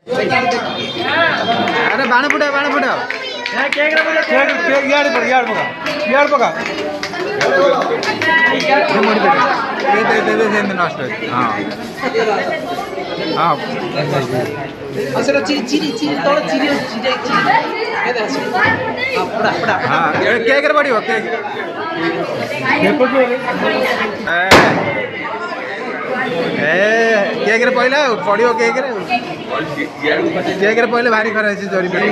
अरे बाण फुटा यार पका नष्ट हाँ हाँ हाँ केक पड़ो केक केक पहला पड़ो केक केक पहले भारी खरा जरी पेट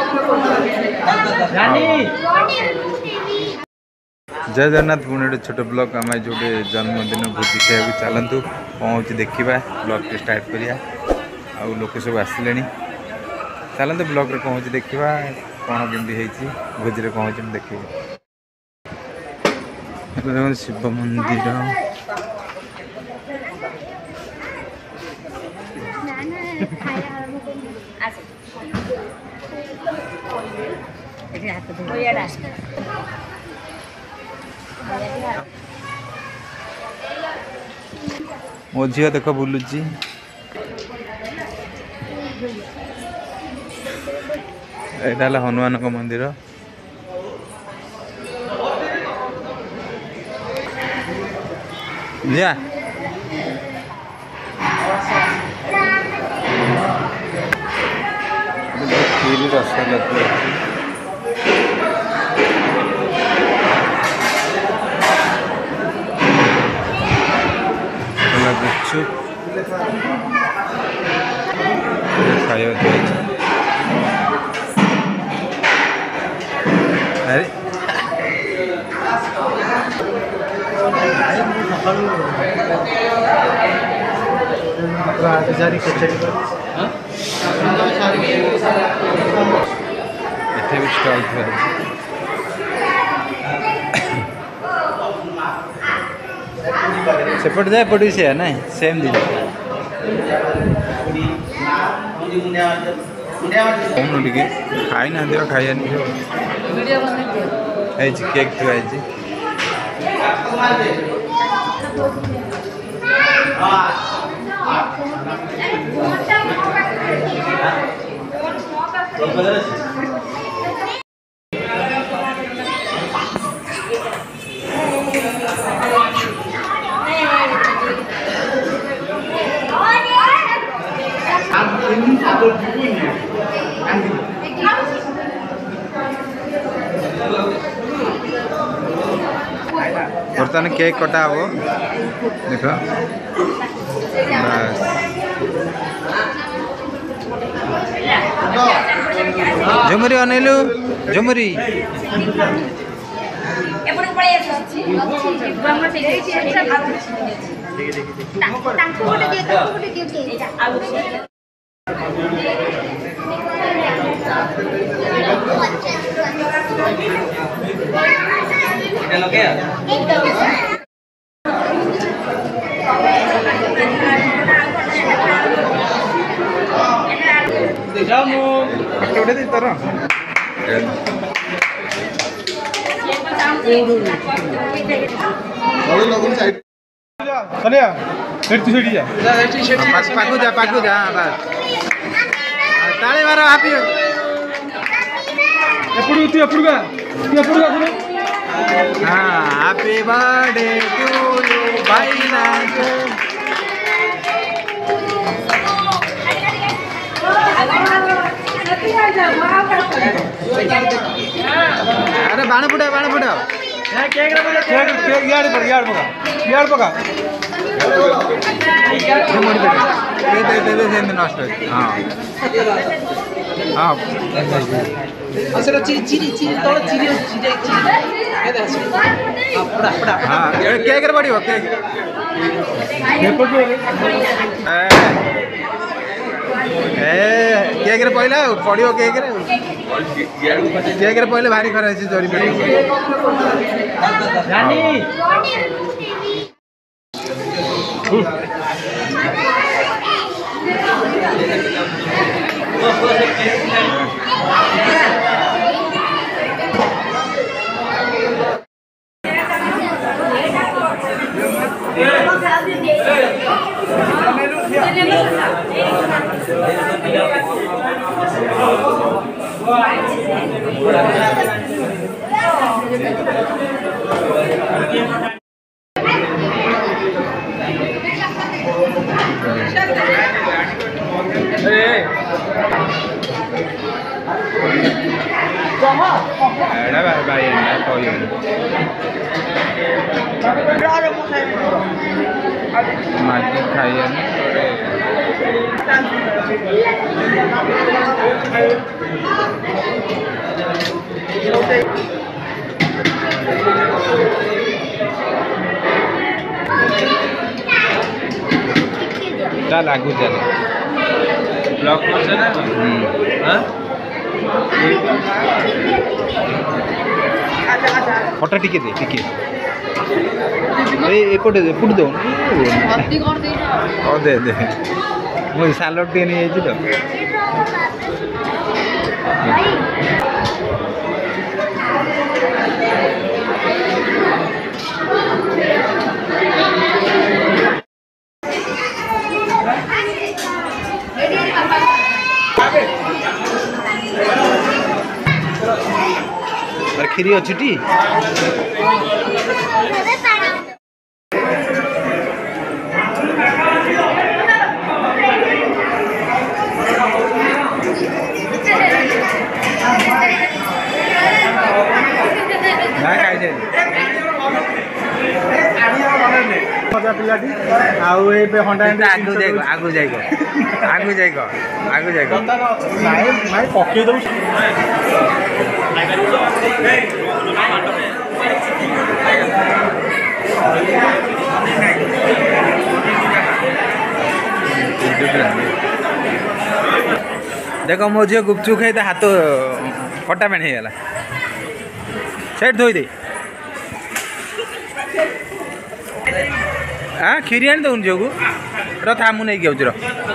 जय जगन्नाथ पुणे गोटे छोट ब्लॉग आम जो जन्मदिन भोजी खाया चलतु कौन हो देखा ब्लॉग टे स्टार्ट करिया आ लोक सब आसिले चलते ब्लॉग रे कौन हो देखा कौन केमती भोजी रे कौन हो देखिए शिव मंदिर मो झी देख बुलुची यहाँ हनुमान मंदिर जा खीरी रसगोल्ला गुपचुप खाया अरे भी स्टॉल सेपट जाए पड़ी से है ना सेम दिन कौन टे खाई ना खाया केक थुआ बर्तमान केक कटा हम देख झुमरी अनैलु झुमरी पाकू जा ताली मारो happy happy birthday to you भाई अरे बाण फुटा यार पका नष्ट हाँ हाँ हाँ केक पड़ो केक केक पहला पड़ो केक केक पहले भारी खरा जरी पेट मागी खाइए चल आगू चल ब्लॉक फोटा टिके दे टिके एपटे दे पुट दो दे दे मुझे सालड टे नहीं तो खीरी अच्छी टी आगू जाइग पके दो देख मो झील गुपचुप खाई हाथ फटा पेण हो सेठ धोई दे हाँ खीरी आनी दौन झील को था मुझे नहीं आऊँ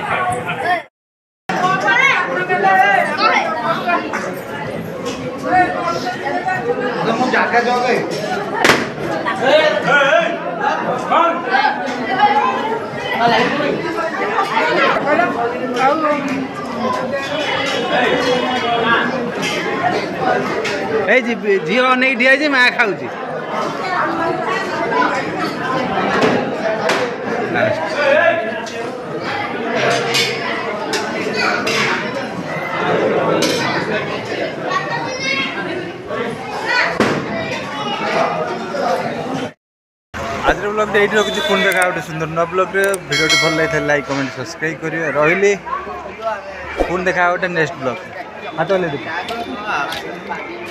झील नहीं ठिया माँ खाऊ आज ब्लॉग ये रखी पुणी देखा गोटे सुंदर न ब्लॉग भिडियो भल लगी लाइक कमेंट सब्सक्राइब करेंगे रही पुणी देखा गोटे नेक्स्ट ब्लॉग हाथ